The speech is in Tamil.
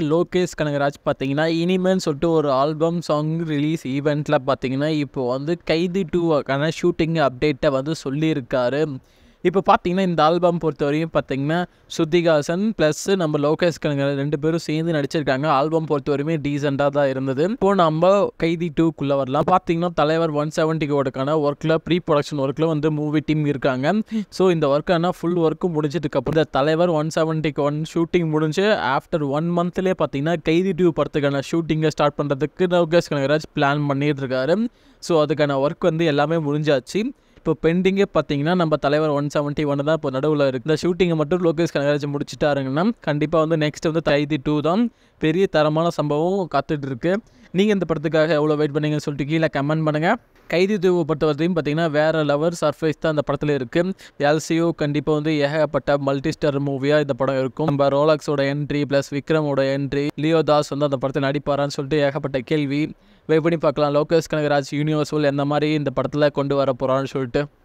லோகேஷ் கனகராஜ் பார்த்தீங்கன்னா இனிமேல்னு சொல்லிட்டு ஒரு ஆல்பம் சாங் ரிலீஸ் ஈவெண்ட்டில் பார்த்தீங்கன்னா இப்போ வந்து கைதி 2க்கான ஷூட்டிங் அப்டேட்டை வந்து சொல்லியிருக்காரு. இப்போ பார்த்தீங்கன்னா இந்த ஆல்பம் பொறுத்தவரையும் பார்த்தீங்கன்னா ஸ்ருதிஹாசன் ப்ளஸ் நம்ம லோகேஷ் கனகராஜ் 2 பேரும் சேர்ந்து நடிச்சிருக்காங்க. ஆல்பம் பொறுத்தவரையுமே டீசெண்டாக தான் இருந்தது. இப்போ நம்ம கைதி 2க்குள்ளே வரலாம். பார்த்தீங்கன்னா தலைவர் 170க்கான ஒர்க்கில் ப்ரீ ப்ரொடக்ஷன் ஒர்க்கில் வந்து மூவி டீம் இருக்காங்க. ஸோ இந்த ஒர்க்கான ஃபுல் ஒர்க்கும் முடிஞ்சதுக்கப்புறம் இந்த தலைவர் 171 ஷூட்டிங் முடிஞ்சு ஆஃப்டர் 1 மந்த்லேயே பார்த்தீங்கன்னா கைதி 2 படத்துக்கான ஷூட்டிங்கை ஸ்டார்ட் பண்ணுறதுக்கு லோகேஷ் கனகராஜ் பிளான் பண்ணிட்டு இருக்காரு. ஸோ அதுக்கான ஒர்க் வந்து எல்லாமே முடிஞ்சாச்சு. இப்போ பெண்டிங்கே பார்த்தீங்கன்னா நம்ம தலைவர் 171 தான் இப்போ நடுவில் இருக்குது. இந்த ஷூட்டிங்கை மட்டும் லோகேஷ் கனகராஜ் முடிச்சுட்டாருங்கன்னா கண்டிப்பாக வந்து நெக்ஸ்ட் வந்து கைதி 2 தான் பெரிய தரமான சம்பவம் காத்துட்டு இருக்கு. நீங்கள் இந்த படத்துக்காக எவ்வளோ வெயிட் பண்ணீங்கன்னு சொல்லிட்டு கீழே கமெண்ட் பண்ணுங்கள். கைதி 2 பொறுத்தவரையும் பார்த்தீங்கன்னா வேறு லெவல் சர்ஃபேஸ் தான் அந்த படத்தில் இருக்குது. எல்சியூ கண்டிப்பாக வந்து ஏகப்பட்ட மல்டிஸ்டார் மூவியாக இந்த படம் இருக்கும். நம்ம ரோலக்ஸோட என்ட்ரி ப்ளஸ் விக்ரமோட என்ட்ரி, லியோ தாஸ் வந்து அந்த படத்தை நடிப்பாரான்னு சொல்லிட்டு ஏகப்பட்ட கேள்வி. வெயிட் பண்ணி பார்க்கலாம் லோகேஷ் கனகராஜ் யூனிவர்சல் எந்த மாதிரி இந்த படத்தில் கொண்டு வர போகிறான்னு சொல்லிட்டு.